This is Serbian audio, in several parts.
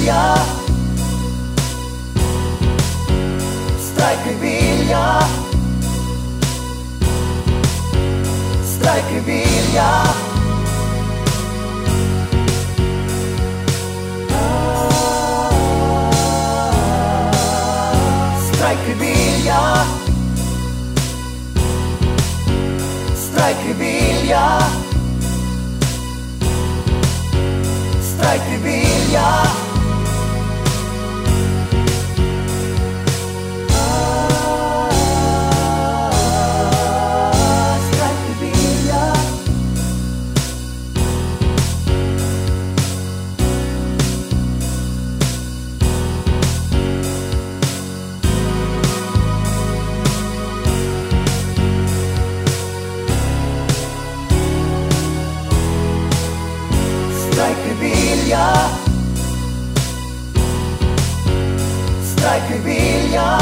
vilja, stark vilja, stark vilja. Stark vilja, stark vilja, stark vilja. Stark vilja, stark vilja,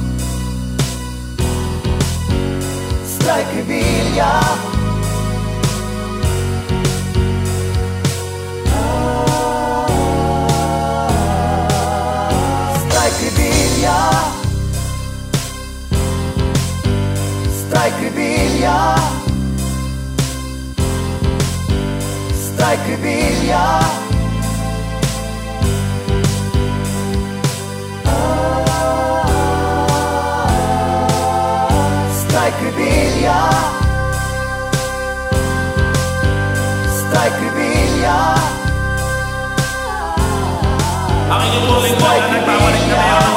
stark vilja. Stark vilja, stark vilja, stark vilja. Stark vilja, stark vilja. Ang inyong muling po na nagbabalik na ngayon